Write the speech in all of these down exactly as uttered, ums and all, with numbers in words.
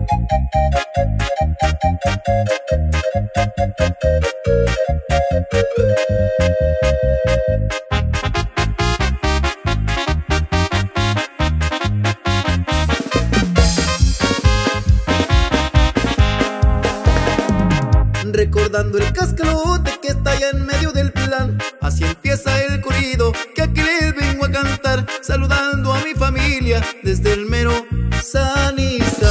Recordando el cascalote que está allá en medio del plan, así empieza el corrido que aquí les vengo a cantar, saludando a mi familia desde el mero Sanizay.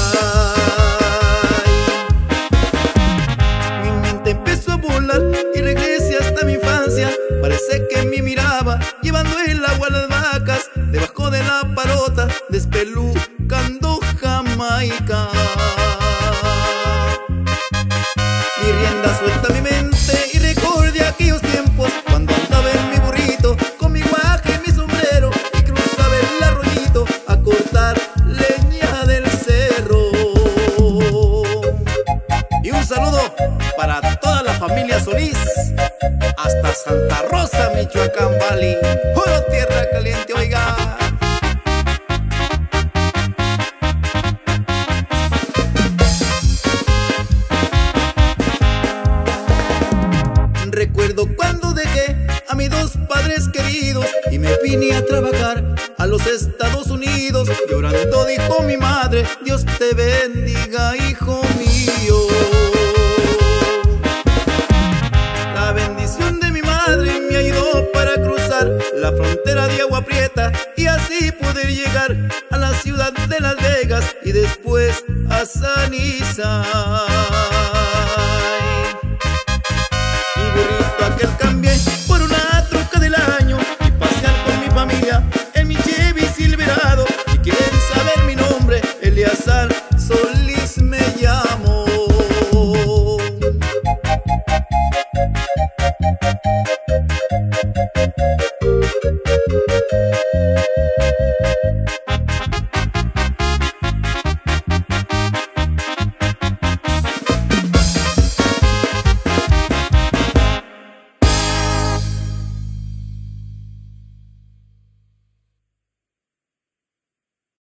Mi mente empezó a volar y regresé hasta mi infancia. Parece que me miraba llevando el agua a las vacas, debajo de la parota despelucando Jamaica. Mi rienda suelta mi mente y recordé aquellos tiempos cuando andaba en mi burrito con mi guaje y mi sombrero y cruzaba el arroyito a cortar leña del cerro. Y un saludo para toda la familia Solís hasta Santa Rosa, Michoacán Valley. ¡Puro tierra caliente, oiga! Recuerdo cuando dejé a mis dos padres queridos y me vine a trabajar a los Estados Unidos. Llorando dijo mi madre: Dios te bendiga, hijo mío. La bendición de mi madre me ayudó para cruzar la frontera de Agua Prieta y así poder llegar a la ciudad de Las Vegas y después a Sanizay. Aquel cambié